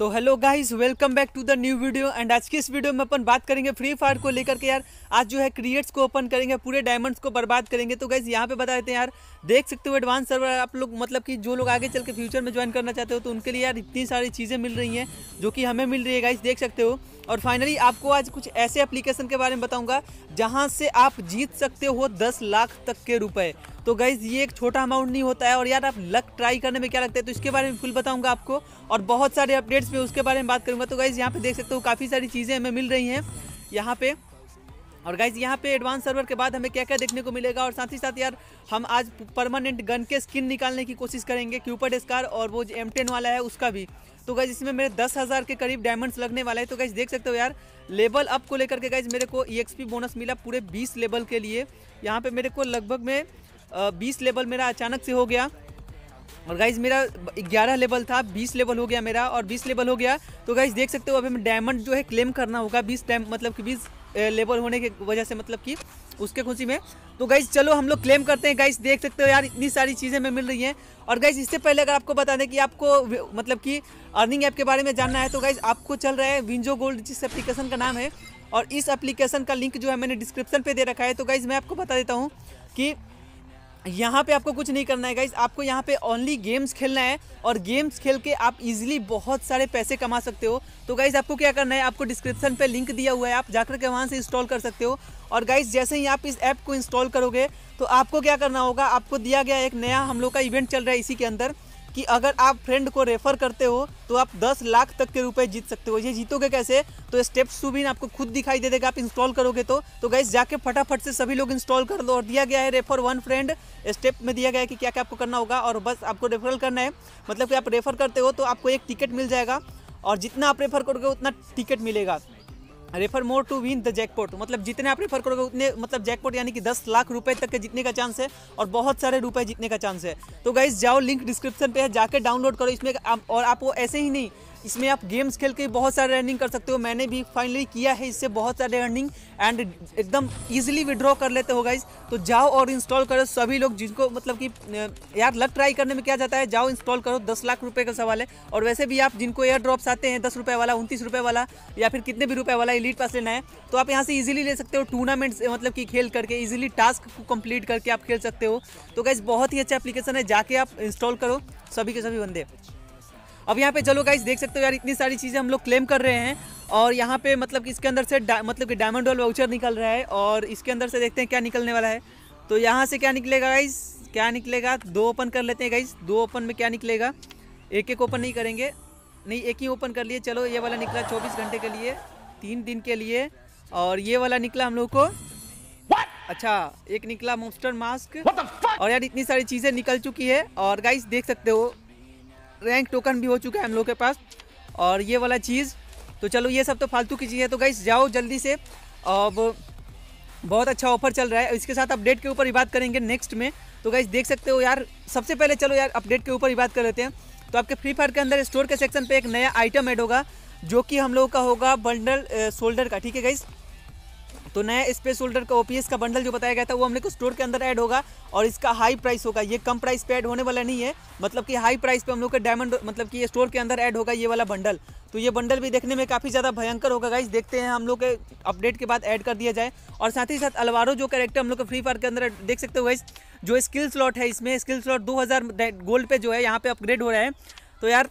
तो hello guys, welcome back to the new video. And आज की इस वीडियो में अपन बात करेंगे फ्री फायर को लेकर के। यार आज जो है क्रिएट्स को ओपन करेंगे, पूरे डायमंड्स को बर्बाद करेंगे। तो गाइस यहाँ पे बता देते हैं यार, देख सकते हो एडवांस सर्वर आप लोग, मतलब कि जो लोग आगे चल के फ्यूचर में ज्वाइन करना चाहते हो तो उनके लिए यार इतनी सारी चीज़ें मिल रही हैं जो कि हमें मिल रही है गाइस, देख सकते हो। और फाइनली आपको आज कुछ ऐसे एप्लीकेशन के बारे में बताऊंगा जहां से आप जीत सकते हो 10 लाख तक के रुपए। तो गाइज ये एक छोटा अमाउंट नहीं होता है। और यार आप लक ट्राई करने में क्या लगता है, तो इसके बारे में फुल बताऊंगा आपको, और बहुत सारे अपडेट्स में उसके बारे में बात करूंगा। तो गाइज यहाँ पे देख सकते हो काफ़ी सारी चीज़ें हमें मिल रही हैं यहाँ पे। और गाइज यहाँ पे एडवांस सर्वर के बाद हमें क्या क्या देखने को मिलेगा, और साथ ही साथ यार हम आज परमानेंट गन के स्किन निकालने की कोशिश करेंगे, क्यूपिड स्कार और वो जो M10 वाला है उसका भी। तो गाइज इसमें मेरे 10,000 के करीब डायमंड्स लगने वाला है। तो गाइज देख सकते हो यार, लेवल अप को लेकर के गाइज मेरे को EXP बोनस मिला पूरे 20 लेवल के लिए। यहाँ पे मेरे को लगभग में 20 लेवल मेरा अचानक से हो गया। और गाइज मेरा 11 लेवल था, 20 लेवल हो गया मेरा, और 20 लेवल हो गया। तो गाइज देख सकते हो अभी हमें डायमंड जो है क्लेम करना होगा 20 मतलब कि 20 लेवल होने की वजह से, मतलब कि उसके खुशी में। तो गाइज चलो हम लोग क्लेम करते हैं। गाइज देख सकते हो यार इतनी सारी चीज़ें हमें मिल रही हैं। और गाइज इससे पहले अगर आपको बता दें कि आपको मतलब कि अर्निंग ऐप के बारे में जानना है, तो गाइज आपको चल रहा है विंजो गोल्ड, जिस एप्लीकेशन का नाम है। और इस एप्लीकेशन का लिंक जो है मैंने डिस्क्रिप्शन पे दे रखा है। तो गाइज मैं आपको बता देता हूँ कि यहाँ पे आपको कुछ नहीं करना है गाइज, आपको यहाँ पे ओनली गेम्स खेलना है, और गेम्स खेल के आप इजीली बहुत सारे पैसे कमा सकते हो। तो गाइज आपको क्या करना है, आपको डिस्क्रिप्शन पे लिंक दिया हुआ है, आप जाकर के वहाँ से इंस्टॉल कर सकते हो। और गाइज जैसे ही आप इस ऐप को इंस्टॉल करोगे तो आपको क्या करना होगा, आपको दिया गया एक नया हम लोग का इवेंट चल रहा है इसी के अंदर, कि अगर आप फ्रेंड को रेफर करते हो तो आप 10 लाख तक के रुपए जीत सकते हो। ये जीतोगे कैसे, तो स्टेप्स टू भी आपको खुद दिखाई दे देगा आप इंस्टॉल करोगे तो गाइस जाके फटाफट से सभी लोग इंस्टॉल कर दो। और दिया गया है रेफर 1 फ्रेंड, स्टेप में दिया गया है कि क्या क्या आपको करना होगा, और बस आपको रेफरल करना है। मतलब कि आप रेफर करते हो तो आपको एक टिकट मिल जाएगा, और जितना आप रेफर करोगे उतना टिकट मिलेगा। Refer more to win the jackpot, मतलब जितने आप रेफर करोगे उतने, मतलब जैकपॉट यानी कि 10 लाख रुपए तक के जीतने का चांस है, और बहुत सारे रुपए जीतने का चांस है। तो गाइस जाओ, लिंक डिस्क्रिप्शन पे है, जाके डाउनलोड करो इसमें। और आप वो ऐसे ही नहीं, इसमें आप गेम्स खेल के बहुत सारे अर्निंग कर सकते हो। मैंने भी फाइनली किया है इससे बहुत सारे अर्निंग, एंड एकदम ईजिली विड्रॉ कर लेते हो गाइस। तो जाओ और इंस्टॉल करो सभी लोग, जिनको मतलब कि यार लक ट्राई करने में क्या जाता है, जाओ इंस्टॉल करो। 10 लाख रुपए का सवाल है। और वैसे भी आप जिनको एयर ड्रॉप्स आते हैं 10 रुपये वाला, 29 रुपये वाला, या फिर कितने भी रुपये वाला एलीट पास लेना है, तो आप यहाँ से इजीली ले सकते हो। टूर्नामेंट्स मतलब कि खेल करके इजीली टास्क को कंप्लीट करके आप खेल सकते हो। तो गाइस बहुत ही अच्छा एप्लीकेशन है, जाके आप इंस्टॉल करो सभी के सभी बंदे। अब यहाँ पे चलो गाइस देख सकते हो यार इतनी सारी चीज़ें हम लोग क्लेम कर रहे हैं। और यहाँ पे मतलब कि इसके अंदर से मतलब कि डायमंड वाल वाउचर निकल रहा है, और इसके अंदर से देखते हैं क्या निकलने वाला है। तो यहाँ से क्या निकलेगा गाइस, क्या निकलेगा, 2 ओपन कर लेते हैं गाइस। 2 ओपन में क्या निकलेगा, एक एक ओपन नहीं करेंगे, नहीं एक ही ओपन कर लिए। चलो ये वाला निकला 24 घंटे के लिए, 3 दिन के लिए। और ये वाला निकला हम लोग को, अच्छा एक निकला मॉन्स्टर मास्क। और यार इतनी सारी चीज़ें निकल चुकी है। और गाइस देख सकते हो रैंक टोकन भी हो चुका है हम लोग के पास, और ये वाला चीज़। तो चलो ये सब तो फालतू की चीज़ है। तो गाइस जाओ जल्दी से, अब बहुत अच्छा ऑफर चल रहा है। इसके साथ अपडेट के ऊपर ही बात करेंगे नेक्स्ट में। तो गाइस देख सकते हो यार, सबसे पहले चलो यार अपडेट के ऊपर ही बात कर लेते हैं। तो आपके फ्री फायर के अंदर स्टोर के सेक्शन पे एक नया आइटम ऐड होगा, जो कि हम लोगों का होगा बंडल शोल्डर का, ठीक है गाइस। तो नया स्पेस शोल्डर का OPS का बंडल जो बताया गया था वो हमने को स्टोर के अंदर ऐड होगा, और इसका हाई प्राइस होगा। ये कम प्राइस पे ऐड होने वाला नहीं है, मतलब कि हाई प्राइस पे हम लोग का डायमंड मतलब कि ये स्टोर के अंदर ऐड होगा ये वाला बंडल। तो ये बंडल भी देखने में काफ़ी ज़्यादा भयंकर होगा गाइस, देखते हैं हम लोग के अपडेट के बाद ऐड कर दिया जाए। और साथ ही साथ अल्वारो जो कैरेक्टर हम लोग का फ्री फायर के अंदर देख सकते हो गाइस, जो स्किल स्लॉट है, इसमें स्किल स्लॉट 2000 गोल्ड पे जो है यहाँ पे अपग्रेड हो रहा है। तो यार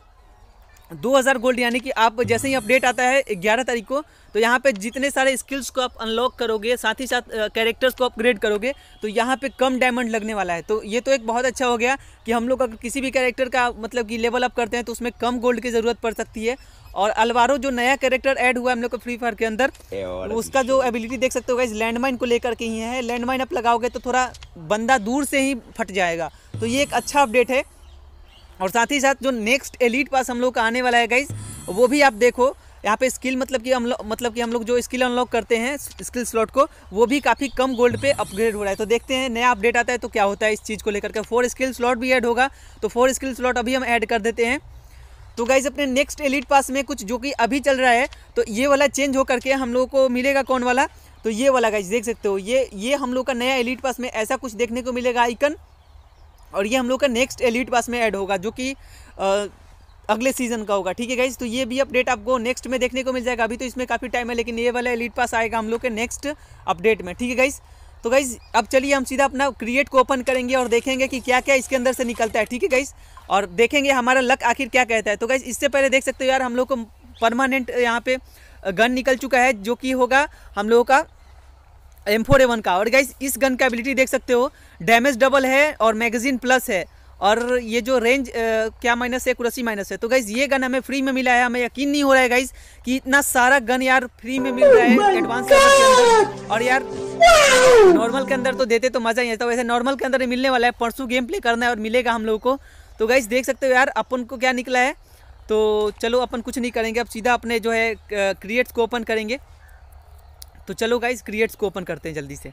2000 गोल्ड यानी कि आप जैसे ही अपडेट आता है 11 तारीख को, तो यहाँ पे जितने सारे स्किल्स को आप अनलॉक करोगे, साथ ही साथ कैरेक्टर्स को अपग्रेड करोगे, तो यहाँ पे कम डायमंड लगने वाला है। तो ये तो एक बहुत अच्छा हो गया कि हम लोग अगर किसी भी कैरेक्टर का मतलब कि लेवल अप करते हैं तो उसमें कम गोल्ड की ज़रूरत पड़ सकती है। और अल्वारो जो नया कैरेक्टर ऐड हुआ है हम लोग को फ्री फायर के अंदर, उसका जो एबिलिटी देख सकते हो गाइस, लैंडमाइन को लेकर के ही है। लैंडमाइन आप लगाओगे तो थोड़ा बंदा दूर से ही फट जाएगा, तो ये एक अच्छा अपडेट है। और साथ ही साथ जो नेक्स्ट एलीट पास हम लोग का आने वाला है गाइस, वो भी आप देखो यहाँ पे स्किल मतलब कि हम लोग जो स्किल अनलॉक करते हैं स्किल स्लॉट को, वो भी काफ़ी कम गोल्ड पे अपग्रेड हो रहा है। तो देखते हैं नया अपडेट आता है तो क्या होता है इस चीज़ को लेकर के। 4 स्किल स्लॉट भी ऐड होगा, तो 4 स्किल स्लॉट अभी हम ऐड कर देते हैं। तो गाइज अपने नेक्स्ट एलीट पास में कुछ जो कि अभी चल रहा है, तो ये वाला चेंज हो करके हम लोग को मिलेगा कौन वाला, तो ये वाला गाइज देख सकते हो, ये हम लोग का नया एलीट पास में ऐसा कुछ देखने को मिलेगा आइकन। और ये हम लोग का नेक्स्ट एलीट पास में ऐड होगा, जो कि अगले सीजन का होगा। ठीक है गाइज, तो ये भी अपडेट आपको नेक्स्ट में देखने को मिल जाएगा। अभी तो इसमें काफ़ी टाइम है, लेकिन ये वाला एलीट पास आएगा हम लोग के नेक्स्ट अपडेट में। ठीक है गाइज, तो गाइज अब चलिए हम सीधा अपना क्रिएट को ओपन करेंगे और देखेंगे कि क्या क्या इसके अंदर से निकलता है। ठीक है गाइज, और देखेंगे हमारा लक आखिर क्या कहता है। तो गाइज इससे पहले देख सकते हो यार, हम लोग को परमानेंट यहाँ पे गन निकल चुका है, जो कि होगा हम लोगों का M4A1 का। और गाइज इस गन का एबिलिटी देख सकते हो, डैमेज डबल है और मैगजीन प्लस है, और ये जो रेंज क्या माइनस है, एक्यूरेसी माइनस है। तो गाइज ये गन हमें फ्री में मिला है। हमें यकीन नहीं हो रहा है गाइज कि इतना सारा गन यार फ्री में मिल रहा है एडवांस सर्वर के अंदर। और यार नॉर्मल के अंदर तो देते तो मज़ा ही आता, वैसे नॉर्मल के अंदर मिलने वाला है। परसों गेम प्ले करना है और मिलेगा हम लोगों को। तो गाइज देख सकते हो यार अपन को क्या निकला है। तो चलो अपन कुछ नहीं करेंगे, अब सीधा अपने जो है क्रिएट्स को ओपन करेंगे। तो चलो गाइज क्रिएट्स को ओपन करते हैं जल्दी से।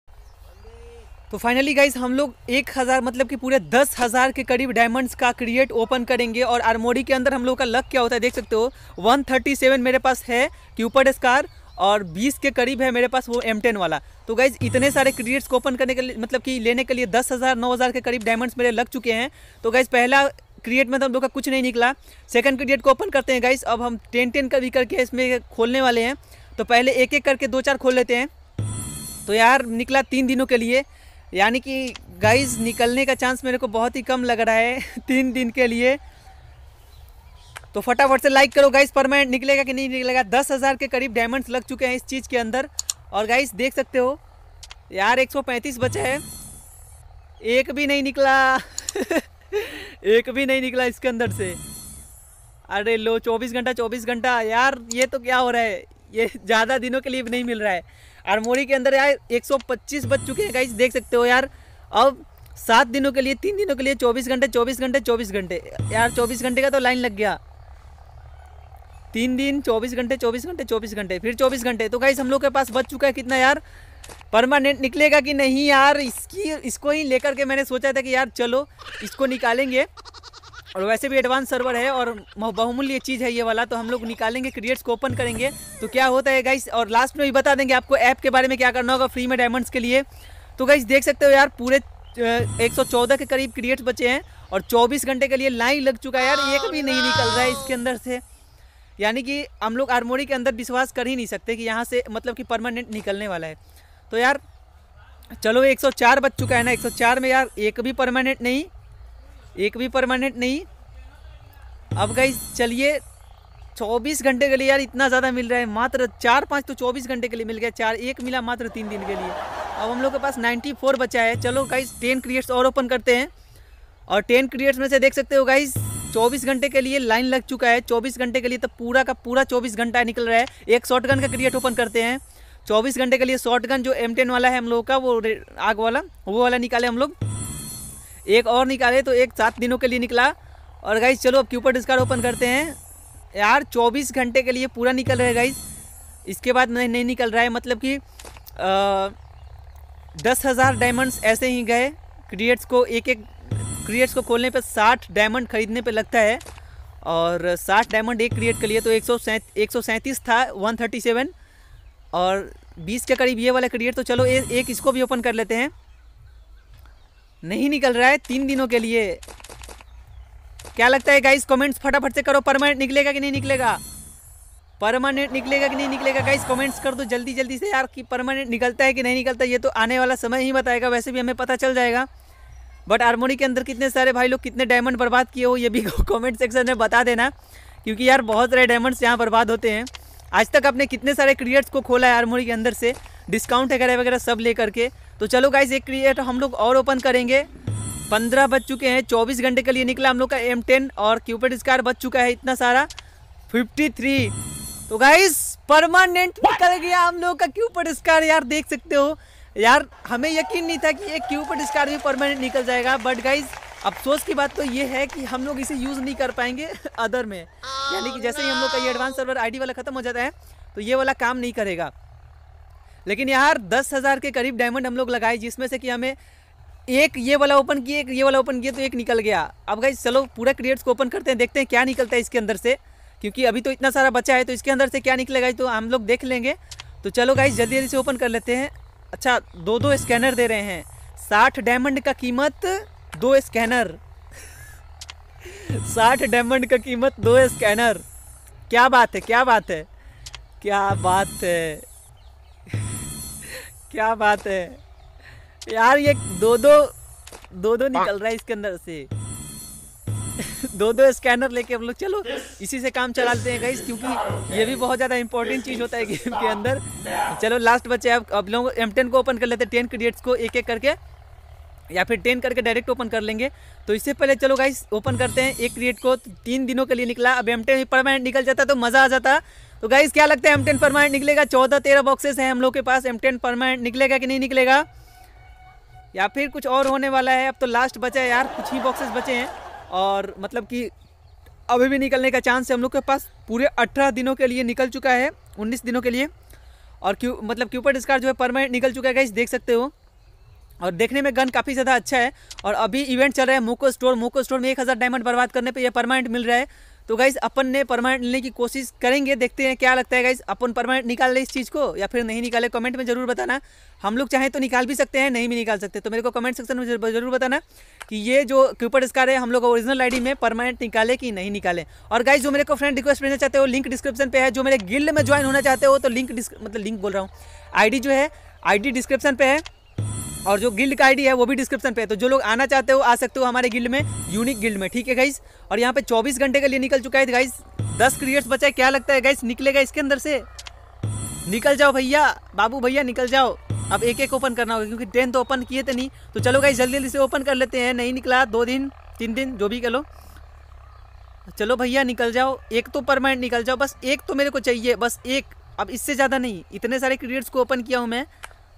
तो फाइनली गाइज हम लोग 1000 मतलब कि पूरे 10,000 के करीब डायमंड्स का क्रिएट ओपन करेंगे। और आर्मोरी के अंदर हम लोग का लक क्या होता है देख सकते हो, 137 मेरे पास है क्यूपर्ड स्कार, और 20 के करीब है मेरे पास वो M10 वाला। तो गाइज इतने सारे क्रिएट्स को ओपन करने के लिए मतलब कि लेने के लिए 10,000 9,000 के करीब डायमंड्स मेरे लग चुके हैं। तो गाइज पहला क्रिएट में तो हम लोग का कुछ नहीं निकला। सेकंड क्रिएट को ओपन करते हैं गाइज। अब हम 10 का भी करके इसमें खोलने वाले हैं। तो पहले एक एक करके 2-4 खोल लेते हैं। तो यार निकला 3 दिनों के लिए, यानी कि गाइज निकलने का चांस मेरे को बहुत ही कम लग रहा है 3 दिन के लिए। तो फटाफट से लाइक करो गाइज, परमानेंट निकलेगा कि नहीं निकलेगा। 10,000 के करीब डायमंड्स लग चुके हैं इस चीज़ के अंदर। और गाइज देख सकते हो यार 135 बचे हैं, एक भी नहीं निकला एक भी नहीं निकला इसके अंदर से। अरे लो 24 घंटा यार, ये तो क्या हो रहा है, ये ज़्यादा दिनों के लिए भी नहीं मिल रहा है। आर्मोरी के अंदर यार 125 बज चुके हैं गाइस, देख सकते हो यार। अब 7 दिनों के लिए, 3 दिनों के लिए 24 घंटे 24 घंटे 24 घंटे यार, 24 घंटे का तो लाइन लग गया। 3 दिन 24 घंटे 24 घंटे 24 घंटे फिर 24 घंटे। तो गाइस हम लोग के पास बच चुका है कितना यार, परमानेंट निकलेगा कि नहीं यार। इसको ही लेकर के मैंने सोचा था कि यार चलो इसको निकालेंगे, और वैसे भी एडवांस सर्वर है और बहुमूल्य चीज़ है ये वाला। तो हम लोग निकालेंगे, क्रिएट्स को ओपन करेंगे तो क्या होता है गाइस, और लास्ट में भी बता देंगे आपको ऐप के बारे में क्या करना होगा फ्री में डायमंड्स के लिए। तो गाइस देख सकते हो यार पूरे 114 के करीब क्रिएट्स बचे हैं, और 24 घंटे के लिए लाइन लग चुका है यार, एक भी नहीं निकल रहा है इसके अंदर से। यानी कि हम लोग आर्मोरी के अंदर विश्वास कर ही नहीं सकते कि यहाँ से मतलब कि परमानेंट निकलने वाला है। तो यार चलो 104 बच चुका है ना, 104 में यार एक भी परमानेंट नहीं। अब गाइस चलिए 24 घंटे के लिए यार इतना ज़्यादा मिल रहा है, मात्र 4-5 तो 24 घंटे के लिए मिल गया, 4 एक मिला मात्र 3 दिन के लिए। अब हम लोग के पास 94 बचा है। चलो गाइस 10 क्रिएट्स और ओपन करते हैं, और 10 क्रिएट्स में से देख सकते हो गाइस 24 घंटे के लिए लाइन लग चुका है। 24 घंटे के लिए तो पूरा का पूरा 24 घंटा निकल रहा है। एक शॉटगन का क्रिएट ओपन करते हैं 24 घंटे के लिए। शॉटगन जो M10 वाला है हम लोगों का, वो आग वाला, वो वाला निकाले हम लोग। एक और निकाले तो एक 7 दिनों के लिए निकला। और गाइस चलो अब क्यूपर्ड स्कार ओपन करते हैं यार, 24 घंटे के लिए पूरा निकल रहा है गाइस। इसके बाद नहीं निकल रहा है, मतलब कि 10,000 डायमंड्स ऐसे ही गए। क्रिएट्स को एक क्रिएट्स को खोलने पे 60 डायमंड खरीदने पे लगता है, और 60 डायमंड एक क्रिएट के लिए तो 137 था 137, और 20 के करीब ये वाला क्रिएट। तो चलो एक इसको भी ओपन कर लेते हैं। नहीं निकल रहा है 3 दिनों के लिए। क्या लगता है गाइस, कमेंट्स फटाफट से करो, परमानेंट निकलेगा कि नहीं निकलेगा, परमानेंट निकलेगा कि नहीं निकलेगा। गाइस कमेंट्स कर दो जल्दी से यार कि परमानेंट निकलता है कि नहीं निकलता। ये तो आने वाला समय ही बताएगा, वैसे भी हमें पता चल जाएगा। बट आर्मोरी के अंदर कितने सारे भाई लोग कितने डायमंड बर्बाद किए हो, ये भी कमेंट सेक्शन में बता देना, क्योंकि यार बहुत सारे डायमंड्स यहाँ बर्बाद होते हैं। आज तक आपने कितने सारे क्रिएट्स को खोला है आर्मोरी के अंदर से, डिस्काउंट वगैरह सब ले करके। तो चलो गाइस एक क्रिएट हम लोग और ओपन करेंगे। 15 बज चुके हैं, 24 घंटे के लिए निकला हम लोग का M10, और क्यूपिड स्कार बच चुका है इतना सारा 53। तो गाइस परमानेंट निकल गया हम लोग का क्यूपिड स्कार। यार देख सकते हो यार, हमें यकीन नहीं था कि एक क्यूपिड स्कार भी परमानेंट निकल जाएगा। बट गाइस अफसोस की बात तो ये है कि हम लोग इसे यूज़ नहीं कर पाएंगे अदर में, यानी कि जैसे ही हम लोग का ये एडवांस सर्वर आईडी वाला ख़त्म हो जाता है तो ये वाला काम नहीं करेगा। लेकिन यार 10,000 के करीब डायमंड हम लोग लगाए, जिसमें से कि हमें एक ये वाला ओपन किए, एक ये वाला ओपन किए, तो एक निकल गया। अब गाइस चलो पूरा क्रिएट्स को ओपन करते हैं, देखते हैं क्या निकलता है इसके अंदर से, क्योंकि अभी तो इतना सारा बचा है। तो इसके अंदर से क्या निकलेगा तो हम लोग देख लेंगे। तो चलो गाइस जल्दी से ओपन कर लेते हैं। अच्छा 2 स्कैनर दे रहे हैं, 60 डायमंड का कीमत 2 स्कैनर 60 डायमंड का कीमत 2 स्कैनर। क्या बात है, क्या बात है, क्या बात है, क्या बात है यार। ये दो दो निकल रहा है इसके अंदर से। दो स्कैनर लेके हम लोग चलो इसी से काम चलाते हैं गाइस, क्योंकि ये भी बहुत ज़्यादा इंपॉर्टेंट चीज़ होता है गेम के अंदर। चलो लास्ट बचे अब लोग M10 को ओपन कर लेते हैं, 10 क्रिएट्स को एक एक करके, या फिर 10 करके डायरेक्ट ओपन कर लेंगे। तो इससे पहले चलो गाइस ओपन करते हैं एक क्रिएट को। 3 दिनों के लिए निकला, अब M10 परमानेंट निकल जाता तो मज़ा आ जाता। तो गाइस क्या लगता है M10 परमानेंट निकलेगा? 14-13 बॉक्सेस हैं हम लोग के पास, M10 परमानेंट निकलेगा कि नहीं निकलेगा, या फिर कुछ और होने वाला है? अब तो लास्ट बचा है यार, कुछ ही बॉक्सेस बचे हैं, और मतलब कि अभी भी निकलने का चांस है हम लोग के पास। पूरे 18 दिनों के लिए निकल चुका है, 19 दिनों के लिए। और क्यूपिड स्कार जो है परमानेंट निकल चुका है गाइस, देख सकते हो। और देखने में गन काफ़ी ज़्यादा अच्छा है। और अभी इवेंट चल रहा है मोको स्टोर में 1000 डायमंड बर्बाद करने पे ये परमानेंट मिल रहा है। तो गाइस अपन ने परमानेंट लेने की कोशिश करेंगे, देखते हैं क्या लगता है गाइस, अपन परमानेंट निकाल ले इस चीज़ को या फिर नहीं निकाले। कमेंट में ज़रूर बताना। हम लोग चाहें तो निकाल भी सकते हैं, नहीं भी निकाल सकते, तो मेरे को कमेंट सेक्शन में ज़रूर बताना कि ये जो क्यूपिड स्कार है हम लोग ओरिजिनल आईडी में परमानेंट निकाले कि नहीं निकाले। और गाइस जो मेरे को फ्रेंड रिक्वेस्ट भेजना चाहते हो, लिंक डिस्क्रिप्शन पे है। जो मेरे गिल्ड में ज्वाइन होना चाहते हो तो लिंक बोल रहा हूँ, आईडी जो है आईडी डिस्क्रिप्शन पे है, और जो गिल्ड का आईडी है वो भी डिस्क्रिप्शन पे है। तो जो लोग आना चाहते हो आ सकते हो हमारे गिल्ड में, यूनिक गिल्ड में, ठीक है गाइस। और यहाँ पे 24 घंटे के लिए निकल चुका है गाइस, 10 क्रिएट्स बचा है। क्या लगता है गाइस निकलेगा इसके अंदर से? निकल जाओ भैया, बाबू भैया निकल जाओ। अब एक एक ओपन करना होगा क्योंकि 10 तो ओपन किए थे नहीं। तो चलो गाइस जल्दी जल्दी से ओपन कर लेते हैं। नहीं निकला 2 दिन 3 दिन जो भी कर लो, चलो भैया निकल जाओ। एक तो परमानेंट निकल जाओ, बस एक तो मेरे को चाहिए, बस एक। अब इससे ज़्यादा नहीं, इतने सारे क्रिएट्स को ओपन किया हूँ मैं।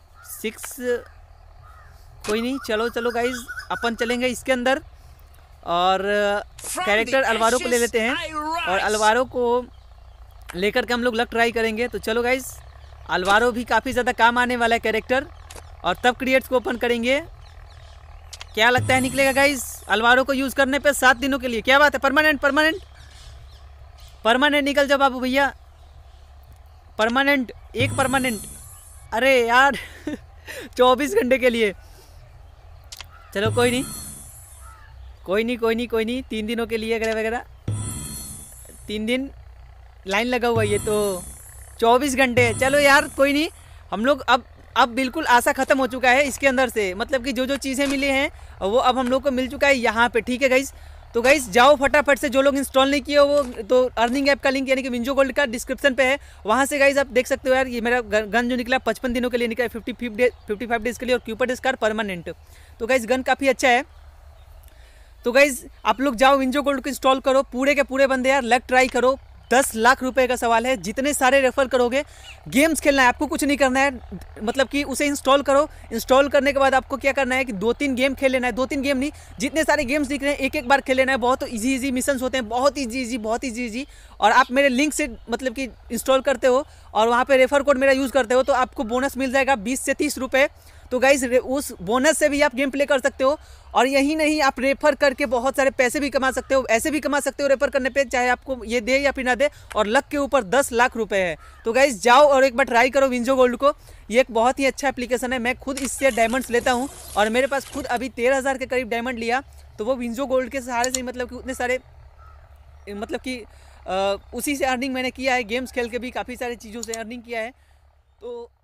6 कोई नहीं, चलो चलो गाइज अपन चलेंगे इसके अंदर, और कैरेक्टर अलवारो को ले लेते हैं, और अलवारो को लेकर के हम लोग लक ट्राई करेंगे। तो चलो गाइज अलवारो भी काफ़ी ज़्यादा काम आने वाला है कैरेक्टर, और तब क्रिएट्स को ओपन करेंगे। क्या लगता है निकलेगा गाइज अलवारो को यूज़ करने पे 7 दिनों के लिए? क्या बात है, परमानेंट परमानेंट परमानेंट निकल जाओ बाबू भैया, परमानेंट, एक परमानेंट। अरे यार 24 घंटे के लिए। चलो कोई नहीं कोई नहीं कोई नहीं कोई नहीं, 3 दिनों के लिए वगैरह वगैरह, 3 दिन लाइन लगा हुआ है ये तो 24 घंटे। चलो यार कोई नहीं, हम लोग अब बिल्कुल आशा ख़त्म हो चुका है इसके अंदर से। मतलब कि जो चीज़ें मिली हैं वो अब हम लोग को मिल चुका है यहाँ पे, ठीक है गाइस। तो गाइस जाओ फटाफट से, जो लोग इंस्टॉल नहीं किए वो तो अर्निंग ऐप का लिंक यानी कि विंजो गोल्ड का डिस्क्रिप्शन पे है, वहाँ से गाइस आप देख सकते हो। यार ये मेरा गन जो निकला 55 दिनों के लिए निकला, 55 डेज़ के लिए, और क्यूपिड स्कार परमानेंट। तो गाइस गन काफ़ी अच्छा है। तो गाइस आप लोग जाओ विंजो गोल्ड को इंस्टॉल करो, पूरे के पूरे बंदे यार लक ट्राई करो। 10 लाख रुपए का सवाल है, जितने सारे रेफर करोगे। गेम्स खेलना है, आपको कुछ नहीं करना है, मतलब कि उसे इंस्टॉल करो। इंस्टॉल करने के बाद आपको क्या करना है कि 2-3 गेम खेल लेना है, 2-3 गेम नहीं, जितने सारे गेम्स दिख रहे हैं एक बार खेल लेना है। बहुत इजी मिशंस होते हैं, बहुत इजी। और आप मेरे लिंक से मतलब कि इंस्टॉल करते हो और वहाँ पे रेफर कोड मेरा यूज़ करते हो तो आपको बोनस मिल जाएगा 20 से 30 रुपये। तो गाइस उस बोनस से भी आप गेम प्ले कर सकते हो। और यही नहीं, आप रेफर करके बहुत सारे पैसे भी कमा सकते हो, ऐसे भी कमा सकते हो रेफर करने पे, चाहे आपको ये दे या फिर ना दे। और लक के ऊपर 10 लाख रुपए है। तो गाइस जाओ और एक बार ट्राई करो विंजो गोल्ड को, ये एक बहुत ही अच्छा एप्लीकेशन है। मैं खुद इससे डायमंड्स लेता हूँ, और मेरे पास खुद अभी 13,000 के करीब डायमंड लिया। तो वो विंजो गोल्ड के सहारे से, मतलब कि उतने सारे, मतलब कि उसी से अर्निंग मैंने किया है। गेम्स खेल के भी काफ़ी सारी चीज़ों से अर्निंग किया है। तो